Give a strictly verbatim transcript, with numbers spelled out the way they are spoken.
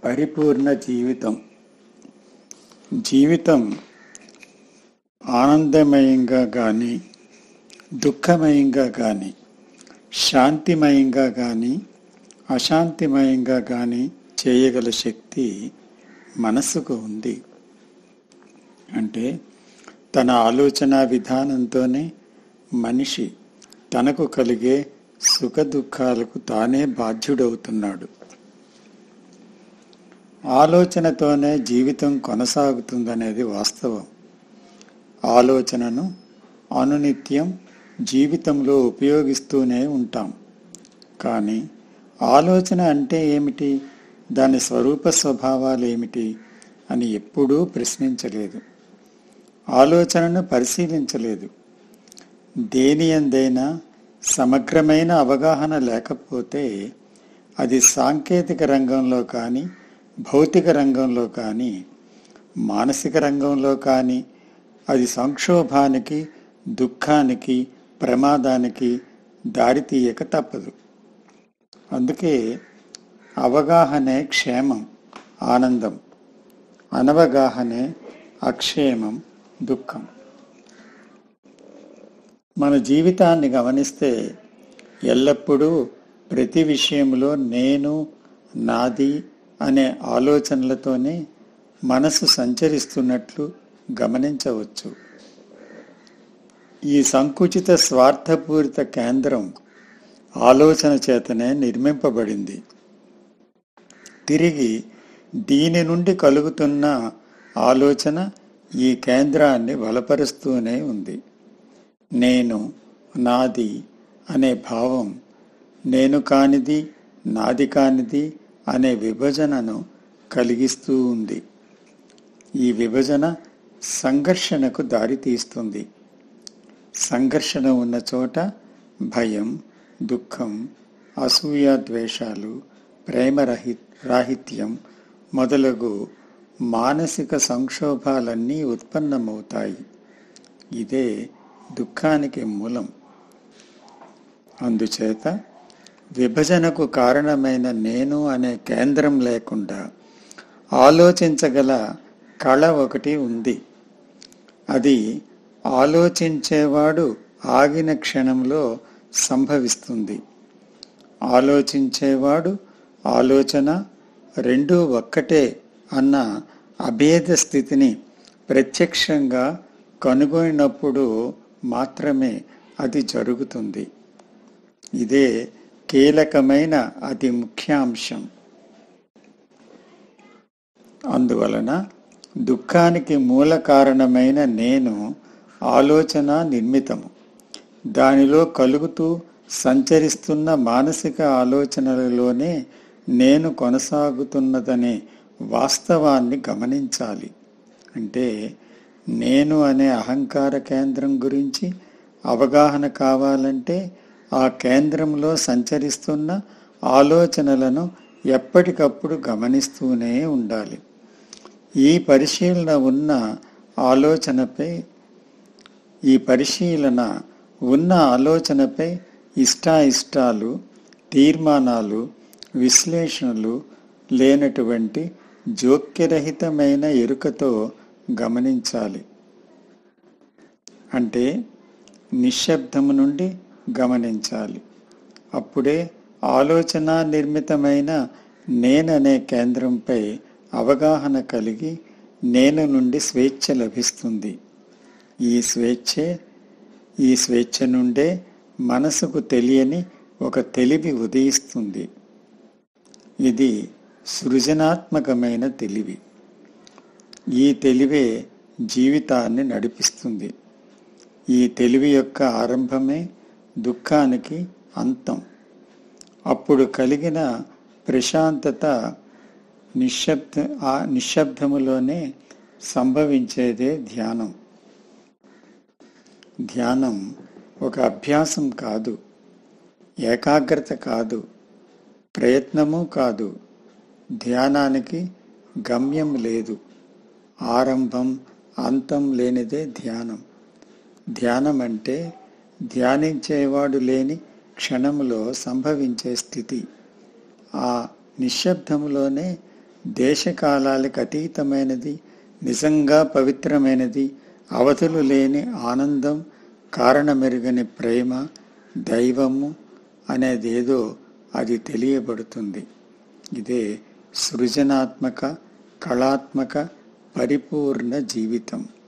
పరిపూర్ణ జీవితం. జీవితం ఆనందమయంగా కానీ, దుఃఖమయంగా కానీ, శాంతిమయంగా కానీ, అశాంతిమయంగా కానీ చేయగల శక్తి మనసుకు ఉంది. అంటే తన ఆలోచన విధానంతోనే మనిషి తనకు కలిగే సుఖ దుఃఖాలకు తానే బాధ్యుడవుతున్నాడు. ఆలోచనతోనే జీవితం కొనసాగుతుందనేది వాస్తవం. ఆలోచనను అనునిత్యం జీవితంలో ఉపయోగిస్తూనే ఉంటాం. కానీ ఆలోచన అంటే ఏమిటి, దాని స్వరూప స్వభావాలు ఏమిటి అని ఎప్పుడూ ప్రశ్నించలేదు. ఆలోచనను పరిశీలించలేదు. దేని యందైనా సమగ్రమైన అవగాహన లేకపోతే అది సాంకేతిక రంగంలో కానీ, భౌతిక రంగంలో కానీ, మానసిక రంగంలో కానీ అది సంక్షోభానికి, దుఃఖానికి, ప్రమాదానికి దారితీయక తప్పదు. అందుకే అవగాహనే క్షేమం, ఆనందం. అనవగాహనే అక్షేమం, దుఃఖం. మన జీవితాన్ని గమనిస్తే ఎల్లప్పుడూ ప్రతి విషయంలో నేను, నాది అనే ఆలోచనలతోనే మనసు సంచరిస్తున్నట్లు గమనించవచ్చు. ఈ సంకుచిత స్వార్థపూరిత కేంద్రం ఆలోచన చేతనే నిర్మింపబడింది. తిరిగి దీని నుండి కలుగుతున్న ఆలోచన ఈ కేంద్రాన్ని బలపరుస్తూనే ఉంది. నేను, నాది అనే భావం నేను కానిది, నాది కానిది అనే విభజనను కలిగిస్తూ ఉంది. ఈ విభజన సంఘర్షణకు దారితీస్తుంది. సంఘర్షణ ఉన్న చోట భయం, దుఃఖం, అసూయ, ద్వేషాలు, ప్రేమరహి రాహిత్యం మొదలగు మానసిక సంక్షోభాలన్నీ ఉత్పన్నమవుతాయి. ఇదే దుఃఖానికి మూలం. అందుచేత విభజనకు కారణమైన నేను అనే కేంద్రం లేకుండా ఆలోచించగల కళ ఒకటి ఉంది. అది ఆలోచించేవాడు ఆగిన క్షణంలో సంభవిస్తుంది. ఆలోచించేవాడు, ఆలోచన రెండూ ఒక్కటే అన్న అభేద స్థితిని ప్రత్యక్షంగా కనుగొనినప్పుడు మాత్రమే అది జరుగుతుంది. ఇదే కీలకమైన అతి ముఖ్యాంశం. అందువలన దుఃఖానికి మూల కారణమైన నేను ఆలోచన నిర్మితము. దానిలో కలుగుతూ సంచరిస్తున్న మానసిక ఆలోచనలలోనే నేను కొనసాగుతున్నదనే వాస్తవాన్ని గమనించాలి. అంటే నేను అనే అహంకార కేంద్రం గురించి అవగాహన కావాలంటే ఆ కేంద్రంలో సంచరిస్తున్న ఆలోచనలను ఎప్పటికప్పుడు గమనిస్తూనే ఉండాలి. ఈ పరిశీలన ఉన్న ఆలోచనపై ఈ పరిశీలన ఉన్న ఆలోచనపై ఇష్టాయిష్టాలు, తీర్మానాలు, విశ్లేషణలు లేనటువంటి జోక్యరహితమైన ఎరుకతో గమనించాలి. అంటే నిశ్శబ్దము నుండి గమనించాలి. అప్పుడే ఆలోచన నిర్మితమైన నేననే కేంద్రంపై అవగాహన కలిగి నేను నుండి స్వేచ్ఛ లభిస్తుంది. ఈ స్వేచ్ఛే ఈ స్వేచ్ఛ నుండే మనసుకు తెలియని ఒక తెలివి ఉదయిస్తుంది. ఇది సృజనాత్మకమైన తెలివి. ఈ తెలివే జీవితాన్ని నడిపిస్తుంది. ఈ తెలివి యొక్క ఆరంభమే దుఃఖానికి అంతం. అప్పుడు కలిగిన ప్రశాంతత నిశ్శబ్ద ఆ నిశ్శబ్దములోనే సంభవించేదే ధ్యానం. ధ్యానం ఒక అభ్యాసం కాదు, ఏకాగ్రత కాదు, ప్రయత్నము కాదు. ధ్యానానికి గమ్యం లేదు, ఆరంభం అంతం లేనిదే ధ్యానం. ధ్యానం అంటే ధ్యానించేవాడు లేని క్షణంలో సంభవించే స్థితి. ఆ నిశ్శబ్దములోనే దేశకాలాలకు అతీతమైనది, నిజంగా పవిత్రమైనది, అవధులు లేని ఆనందం, కారణమెరుగని ప్రేమ, దైవము అనేదేదో అది తెలియబడుతుంది. ఇదే సృజనాత్మక, కళాత్మక, పరిపూర్ణ జీవితం.